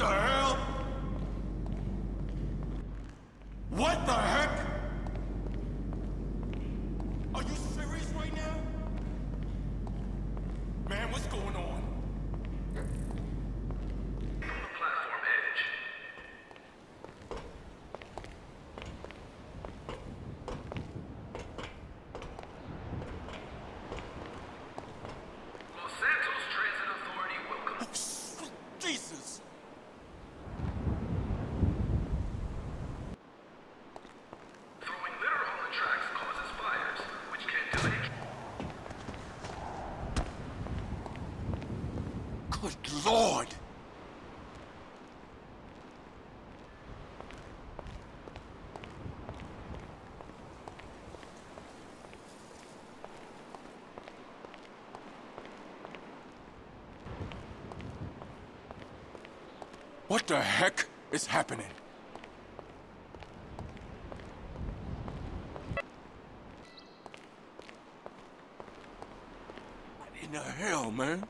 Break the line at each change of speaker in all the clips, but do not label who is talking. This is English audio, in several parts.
the hell? What the heck? Are you serious right now? Man, what's going on?
Platform edge. Los Santos Transit Authority welcome.
Jesus!
Throwing litter on the tracks causes fires, which can delay.
Good Lord! What the heck is happening? What in the hell, man?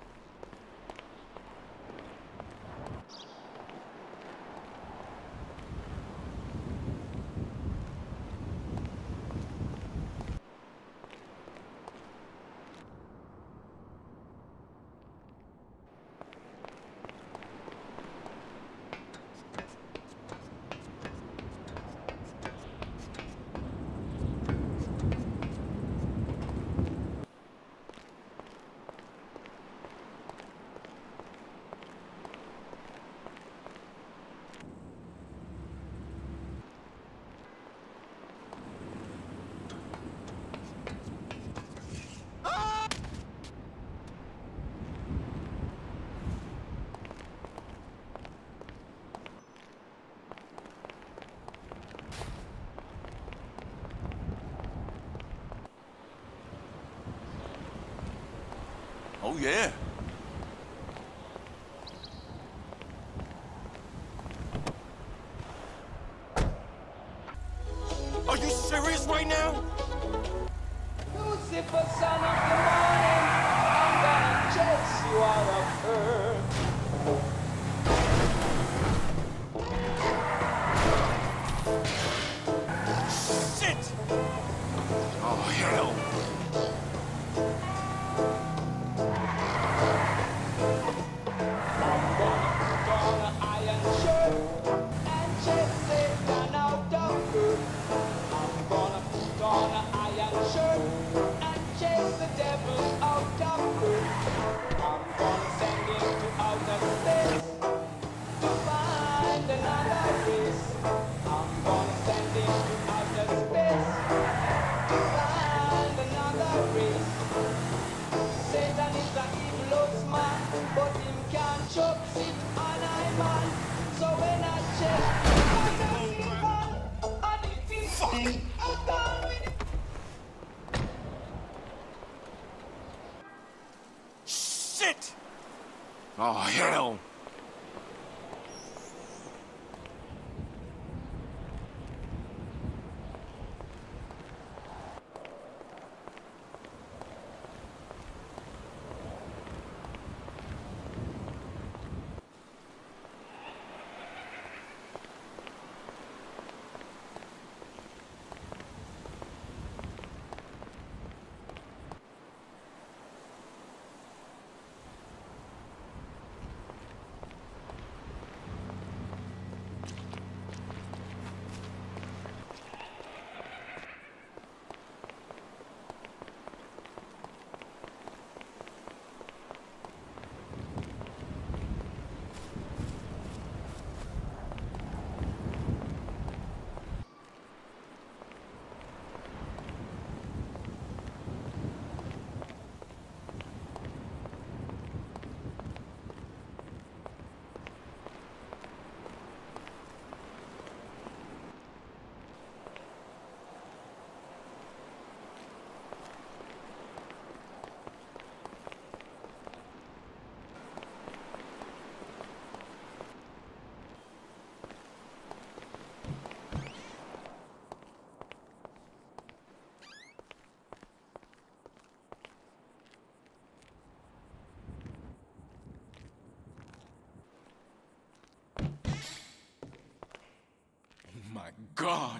Oh, yeah. Are you serious right now?
Lucifer, son of the morning, I'm gonna chase you out of earth.
Shit! Oh, hell.
I'm gonna put on an iron shirt and chase Satan out of earth. I'm gonna put on an iron shirt and chase the devil out of earth. I'm gonna send him to outer space to find another race. I'm gonna send him to outer space to find another race. Satan is an evil man, but him can't choke sit on I man. So when I check, I don't even on the feeling I'm done with it.
Shit! Oh, hell. My God.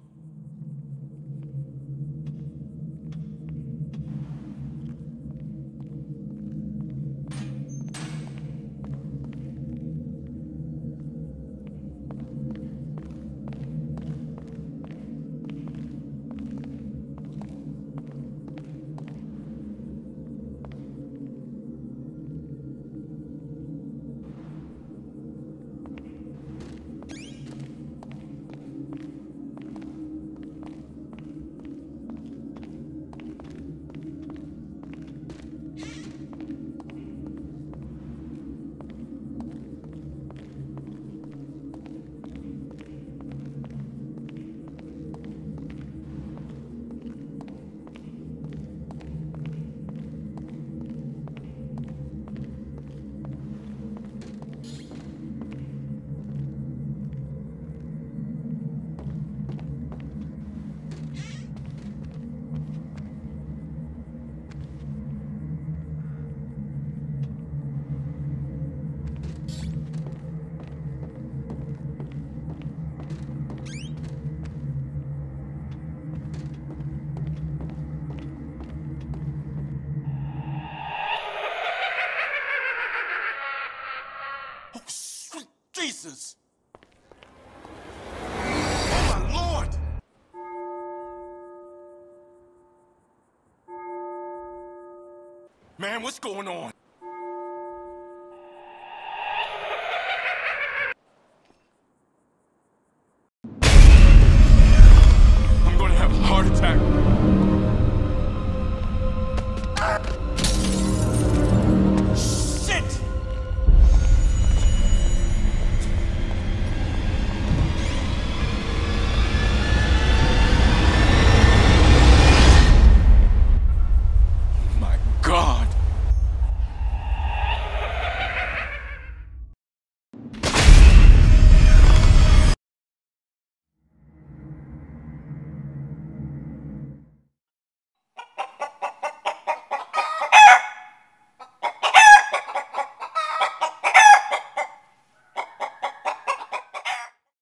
Oh, sweet Jesus! Oh, my Lord! Man, what's going on?